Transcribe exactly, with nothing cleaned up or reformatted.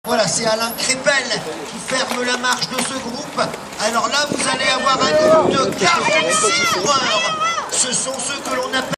Voilà, c'est Alain Crépel qui ferme la marche de ce groupe. Alors là, vous allez avoir un groupe de quarante-six coureurs. Ce sont ceux que l'on appelle